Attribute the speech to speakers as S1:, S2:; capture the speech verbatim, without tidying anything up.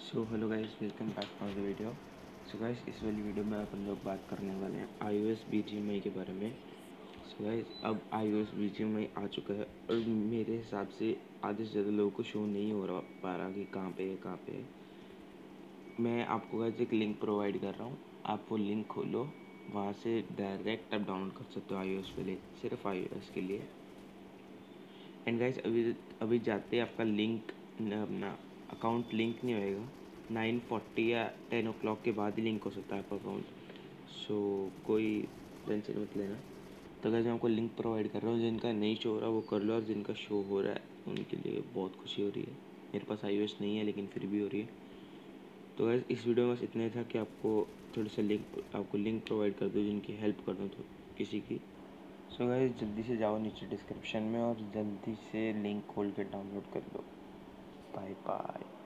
S1: So hello guys, welcome back for the video. So guys, इस वाली video में अपन लोग बात करने वाले हैं I O S B G M I के बारे में। सो गाइस, अब I O S B G M I आ चुका है और मेरे हिसाब से आधे से ज़्यादा लोगों को शो नहीं हो रहा पा रहा कि कहाँ पे है कहाँ पे है। मैं आपको गाइस एक लिंक प्रोवाइड कर रहा हूँ, आप वो लिंक खोलो, वहाँ से डायरेक्ट आप डाउनलोड कर सकते हो आई ओ एस के लिए, सिर्फ आई ओ एस के लिए। एंड गाइस, अभी अभी जाते आपका लिंक अपना अकाउंट लिंक नहीं होएगा। नाइन फोर्टी या टेन ओ क्लॉक के बाद ही लिंक हो सकता है आपका अकाउंट। सो कोई टेंशन मत लेना। तो गाइस, मैं आपको लिंक प्रोवाइड कर रहा हूँ, जिनका नहीं शो हो रहा वो कर लो, और जिनका शो हो रहा है उनके लिए बहुत खुशी हो रही है। मेरे पास आई ओ एस नहीं है लेकिन फिर भी हो रही है। तो गाइस, इस वीडियो में बस इतना ही था कि आपको थोड़ा सा लिंक आपको लिंक प्रोवाइड कर दूँ जिनकी हेल्प कर दूँ तो किसी की। सो गाइस, जल्दी से जाओ नीचे डिस्क्रिप्शन में और जल्दी से लिंक खोल के डाउनलोड कर लो। Bye bye.